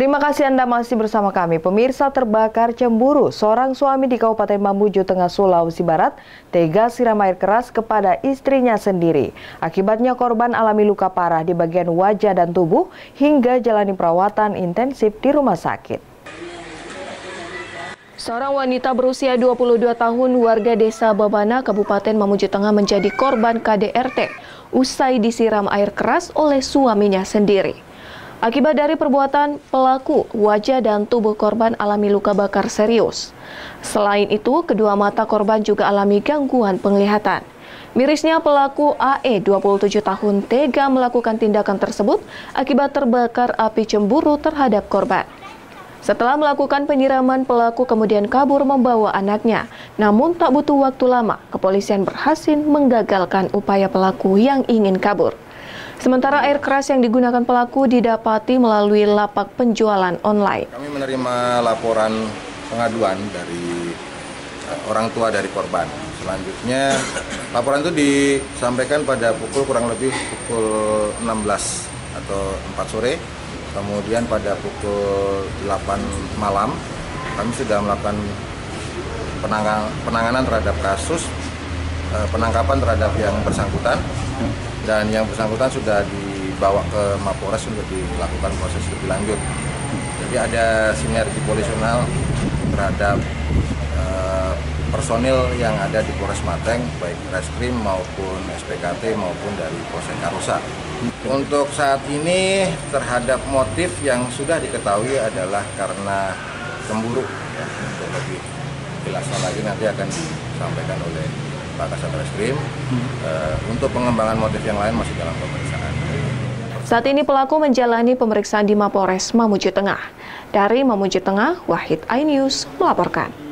Terima kasih Anda masih bersama kami. Pemirsa, terbakar cemburu, seorang suami di Kabupaten Mamuju Tengah, Sulawesi Barat tega siram air keras kepada istrinya sendiri. Akibatnya korban alami luka parah di bagian wajah dan tubuh hingga jalani perawatan intensif di rumah sakit. Seorang wanita berusia 22 tahun warga desa Babana, Kabupaten Mamuju Tengah menjadi korban KDRT usai disiram air keras oleh suaminya sendiri. Akibat dari perbuatan pelaku, wajah dan tubuh korban alami luka bakar serius. Selain itu, kedua mata korban juga alami gangguan penglihatan. Mirisnya pelaku AE 27 tahun tega melakukan tindakan tersebut akibat terbakar api cemburu terhadap korban. Setelah melakukan penyiraman, pelaku kemudian kabur membawa anaknya. Namun tak butuh waktu lama, kepolisian berhasil menggagalkan upaya pelaku yang ingin kabur. Sementara air keras yang digunakan pelaku didapati melalui lapak penjualan online. Kami menerima laporan pengaduan dari orang tua dari korban. Selanjutnya, laporan itu disampaikan pada kurang lebih pukul 16 atau 4 sore. Kemudian pada pukul 8 malam, kami sudah melakukan penanganan terhadap kasus penangkapan terhadap yang bersangkutan, dan yang bersangkutan sudah dibawa ke Mapolres untuk dilakukan proses lebih lanjut. Jadi ada sinergi polisional terhadap personil yang ada di Polres Mateng, baik Reskrim maupun SPKT maupun dari Polsek Karosa. Untuk saat ini terhadap motif yang sudah diketahui adalah karena cemburu. Untuk lebih jelasnya lagi nanti akan disampaikan oleh Pak Kasat Reskrim. Untuk pengembangan motif yang lain masih dalam pemeriksaan. Saat ini pelaku menjalani pemeriksaan di Mapolres Mamuju Tengah. Dari Mamuju Tengah, Wahid iNews melaporkan.